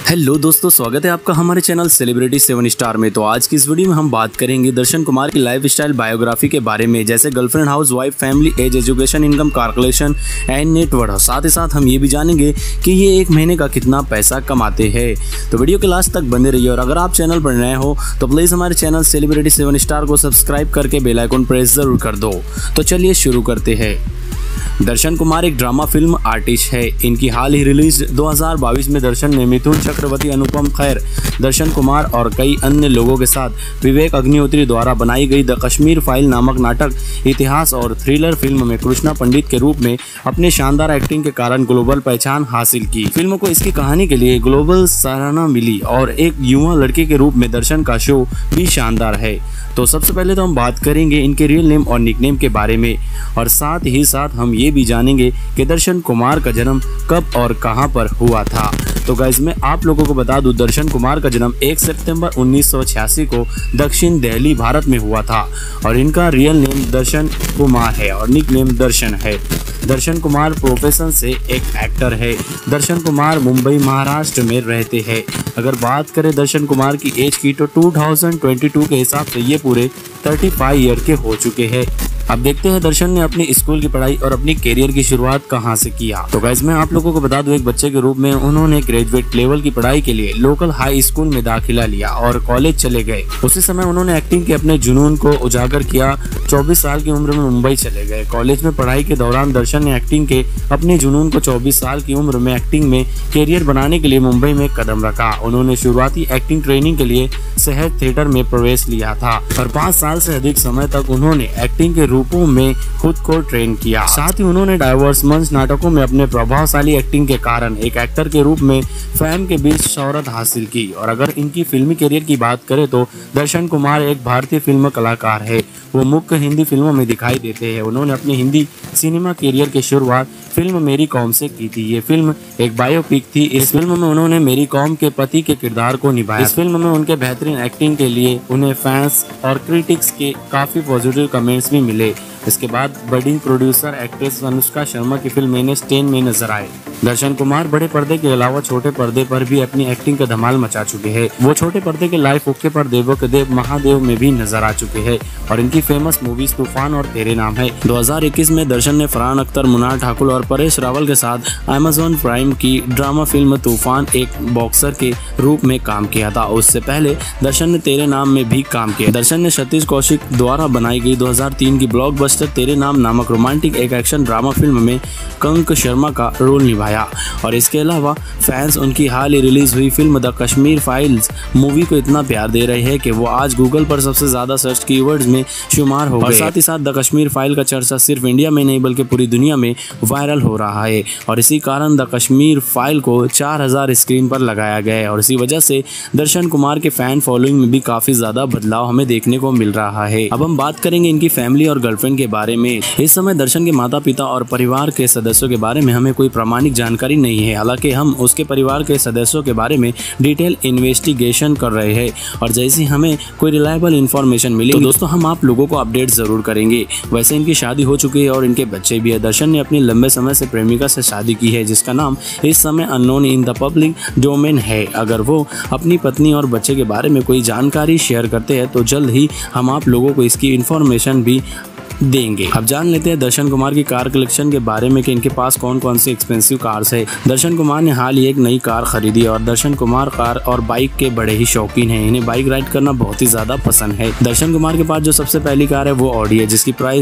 Hello दोस्तों, स्वागत है आपका हमारे चैनल सेलिब्रिटी 7 स्टार में। तो आज की इस वीडियो में हम बात करेंगे दर्शन कुमार की लाइफ स्टाइल बायोग्राफी के बारे में, जैसे girlfriend, housewife, family, age, education, income calculation and net worth. साथ ही साथ हम ये भी जानेंगे कि ये एक महीने का कितना पैसा कमाते हैं। तो वीडियो के लास्ट तक बने रहिए और अगर आप चैनल पर नए हो तो प्लीज़ हमारे चैनल सेलिब्रिटी 7 स्टार को सब्सक्राइब करके बेल आइकन प्रेस जरूर कर दो। तो चलिए शुरू करते हैं। दर्शन कुमार एक ड्रामा फिल्म आर्टिस्ट है। इनकी हाल ही रिलीज 2022 में दर्शन ने मिथुन चक्रवर्ती, अनुपम खेर, दर्शन कुमार और कई अन्य लोगों के साथ विवेक अग्निहोत्री द्वारा बनाई गई द कश्मीर फाइल नामक नाटक, इतिहास और थ्रिलर फिल्म में कृष्णा पंडित के रूप में अपने शानदार एक्टिंग के कारण ग्लोबल पहचान हासिल की। फिल्म को इसकी कहानी के लिए ग्लोबल सराहना मिली और एक युवा लड़के के रूप में दर्शन का शो भी शानदार है। तो सबसे पहले तो हम बात करेंगे इनके रियल नेम और निकनेम के बारे में और साथ ही साथ हम ये भी जानेंगे कि दर्शन कुमार का जन्म कब और कहां पर हुआ था। तो गाइस, मैं आप लोगों को बता दूं, दर्शन कुमार का जन्म 1 सितंबर 1986 को दक्षिण दिल्ली, भारत में हुआ था और इनका रियल नेम दर्शन कुमार है और निकनेम दर्शन है। दर्शन कुमार प्रोफेशन से एक एक्टर है। दर्शन कुमार मुंबई, महाराष्ट्र में रहते हैं। अगर बात करें दर्शन कुमार की एज की तो 2022 के हिसाब से ये पूरे 35 ईयर के हो चुके हैं। अब देखते हैं दर्शन ने अपनी स्कूल की पढ़ाई और अपनी करियर की शुरुआत कहां से किया। तो गाइस, मैं आप लोगों को बता दूं, एक बच्चे के रूप में उन्होंने ग्रेजुएट लेवल की पढ़ाई के लिए लोकल हाई स्कूल में दाखिला लिया और कॉलेज चले गए। उसी समय उन्होंने एक्टिंग के अपने जुनून को उजागर किया। 24 साल की उम्र में मुंबई चले गए। कॉलेज में पढ़ाई के दौरान दर्शन ने एक्टिंग के अपने जुनून को 24 साल की उम्र में एक्टिंग में करियर बनाने के लिए मुंबई में कदम रखा। उन्होंने शुरुआती एक्टिंग ट्रेनिंग के लिए शहर थिएटर में प्रवेश लिया था और 5 साल से अधिक समय तक उन्होंने एक्टिंग के रूपों में खुद को ट्रेन किया। साथ ही उन्होंने डाइवर्स मंच नाटकों में अपने प्रभावशाली एक्टिंग के कारण एक एक्टर के रूप में फैन के बीच शोहरत हासिल की। और अगर इनकी फिल्मी करियर की बात करें तो दर्शन कुमार एक भारतीय फिल्म कलाकार है। वो मुख्य हिंदी फिल्मों में दिखाई देते हैं। उन्होंने अपनी हिंदी सिनेमा करियर की शुरुआत फिल्म मेरी कॉम से की थी। ये फिल्म एक बायोपिक थी। इस फिल्म में उन्होंने मेरी कॉम के पति के किरदार को निभाया। इस फिल्म में उनके बेहतरीन एक्टिंग के लिए उन्हें फैंस और क्रिटिक्स के काफी पॉजिटिव कमेंट्स भी मिले। इसके बाद budding producer actress Anushka Sharma की फिल्म NS10 में नजर आए। दर्शन कुमार बड़े पर्दे के अलावा छोटे पर्दे पर भी अपनी एक्टिंग का धमाल मचा चुके हैं। वो छोटे पर्दे के लाइफ ओके पर देवों के देव महादेव में भी नजर आ चुके हैं और इनकी फेमस मूवीज तूफान और तेरे नाम है। 2021 में दर्शन ने फरहान अख्तर, मुनार ठाकुर और परेश रावल के साथ अमेज़न प्राइम की ड्रामा फिल्म तूफान एक बॉक्सर के रूप में काम किया था। उससे पहले दर्शन ने तेरे नाम में भी काम किया। दर्शन ने सतीश कौशिक द्वारा बनाई गई 2003 की ब्लॉकबस्टर तेरे नाम नामक रोमांटिक एक एक्शन ड्रामा फिल्म में कंक शर्मा का रोल निभाया और इसके अलावा फैंस उनकी हाल ही रिलीज हुई film the Kashmir files movie को इतना प्यार दे रहे हैं कि वो आज गूगल पर सबसे ज्यादा सर्च कीवर्ड्स में शुमार हो गए। और साथ ही साथ द कश्मीर फाइल का चर्चा सिर्फ इंडिया में नहीं बल्कि पूरी दुनिया में वायरल हो रहा है और इसी कारण द कश्मीर फाइल को 4000 स्क्रीन पर लगाया गया है और इसी वजह से दर्शन कुमार के फैन फॉलोइंग में भी काफी ज्यादा बदलाव हमें देखने को मिल रहा है। अब हम बात करेंगे इनकी फैमिली और गर्लफ्रेंड के बारे में। इस समय दर्शन के माता पिता और परिवार के सदस्यों के बारे में हमें कोई प्रामाणिक जानकारी नहीं है। हालांकि हम उसके परिवार के सदस्यों के बारे में डिटेल इन्वेस्टिगेशन कर रहे हैं और जैसे हमें कोई रिलायबल इंफॉर्मेशन मिली तो दोस्तों हम आप लोगों को अपडेट जरूर करेंगे। वैसे इनकी शादी हो चुकी है और इनके बच्चे भी है। दर्शन ने अपनी लंबे समय से प्रेमिका से शादी की है जिसका नाम इस समय unknown in the public domain है। अगर वो अपनी पत्नी और बच्चे के बारे में कोई जानकारी शेयर करते हैं तो जल्द ही हम आप लोगों को इसकी इंफॉर्मेशन भी देंगे। अब जान लेते हैं दर्शन कुमार की कार कलेक्शन के बारे में कि इनके पास कौन कौन सी एक्सपेंसिव कार्स है। दर्शन कुमार ने हाल ही एक नई कार खरीदी और दर्शन कुमार कार और बाइक के बड़े ही शौकीन हैं। इन्हें बाइक राइड करना बहुत ही ज्यादा पसंद है। दर्शन कुमार के पास जो सबसे पहली कार है वो ऑडी है जिसकी प्राइस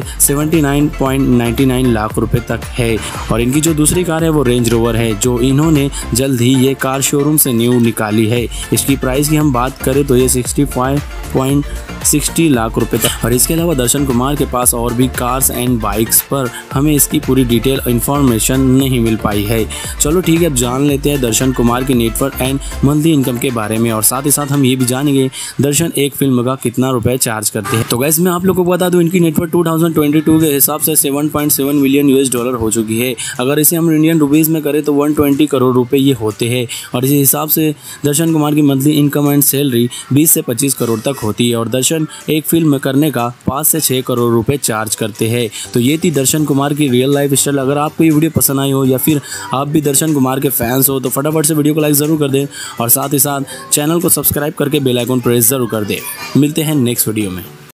79.99 लाख रुपए तक है और इनकी जो दूसरी कार है वो रेंज रोवर है जो इन्होंने जल्द ही ये कार शोरूम से न्यू निकाली है। इसकी प्राइस की हम बात करें तो ये 65.60 लाख रुपए तक। और इसके अलावा दर्शन कुमार के पास और भी कार्स एंड बाइक्स पर हमें इसकी पूरी डिटेल इंफॉर्मेशन नहीं मिल पाई है। चलो ठीक है, अब जान लेते हैं दर्शन कुमार की नेटवर्थ एंड मंथली इनकम के बारे में और साथ ही साथ हम ये भी जानेंगे दर्शन एक फिल्म का कितना रुपए चार्ज करते हैं। तो गाइस, मैं आप लोगों को बता दूं इनकी नेटवर्थ 2022 के हिसाब से 7.7 मिलियन US डॉलर हो चुकी है। अगर इसे हम इंडियन रुपीज़ में करें तो 120 करोड़ रुपए ये होते हैं और इसी हिसाब से दर्शन कुमार की मंथली इनकम एंड सैलरी 20 से 25 करोड़ तक होती है और दर्शन एक फिल्म करने का 5 से 6 करोड़ रुपए चार्ज करते हैं। तो ये थी दर्शन कुमार की रियल लाइफ स्टाइल। अगर आपको ये वीडियो पसंद आई हो या फिर आप भी दर्शन कुमार के फैंस हो तो फटाफट से वीडियो को लाइक ज़रूर कर दें और साथ ही साथ चैनल को सब्सक्राइब करके बेल आइकन प्रेस ज़रूर कर दें। मिलते हैं नेक्स्ट वीडियो में।